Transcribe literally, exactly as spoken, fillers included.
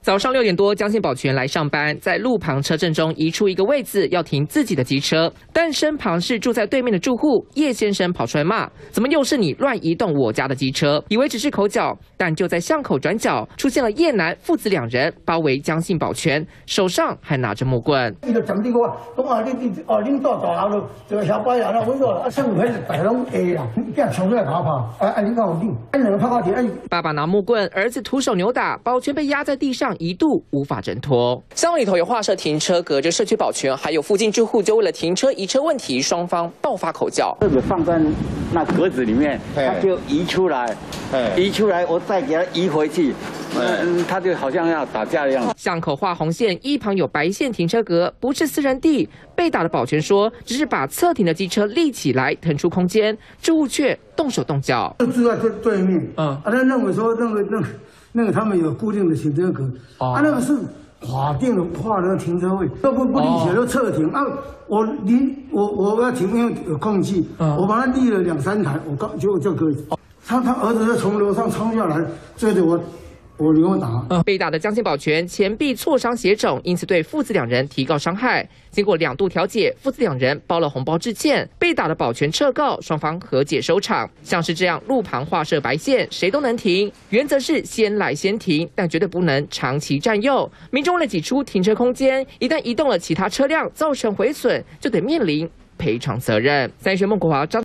早上六点多，江信保全来上班，在路旁车阵中移出一个位子，要停自己的机车，但身旁是住在对面的住户叶先生跑出来骂：“怎么又是你乱移动我家的机车？”以为只是口角，但就在巷口转角出现了叶男父子两人，包围江信保全，手上还拿着木棍。 伊就讲这个，讲啊，你你哦，恁到大楼咯，就小白人啦，我说啊，上回大拢下啦，叫冲出来打跑，啊啊，你讲有你，啊两个拍到底，哎。 爸爸拿木棍，儿子徒手扭打，保全被压在地上，一度无法挣脱。巷里头有画设停车，隔着社区保全，还有附近住户就为了停车移车问题，双方爆发口角。 这个放在那格子里面，他就移出来，移出来，我再给他移回去，嗯，他就好像要打架一样。 巷口画红线，一旁有白线停车格，不是私人地。被打的保全说，只是把侧停的机车立起来，腾出空间，住户却动手动脚。 就住在对对面，嗯，啊，他认为说那个那个那个他们有固定的停车格，哦、啊，那个是法定的划的停车位，都不不立起来，都侧停、哦、啊。我离我我要停，因为有空隙，嗯、我把它立了两三台，我刚就就可以。他他儿子就从楼上冲下来，追着我。我给我打、 嗯，被打的江信保全前臂挫伤血肿，因此对父子两人提告伤害。经过两度调解，父子两人包了红包致歉。被打的保全撤告，双方和解收场。像是这样路旁画设白线，谁都能停，原则是先来先停，但绝对不能长期占用。民众为了挤出停车空间，一旦移动了其他车辆，造成毁损，就得面临赔偿责任。三立新闻孟国华张。